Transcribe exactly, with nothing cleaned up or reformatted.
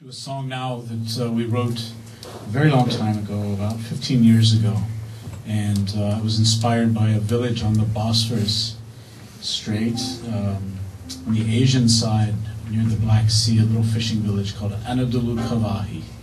A song now that uh, we wrote a very long time ago, about fifteen years ago, and uh, it was inspired by a village on the Bosphorus Strait, um, on the Asian side, near the Black Sea, a little fishing village called Anadolu Kavagi.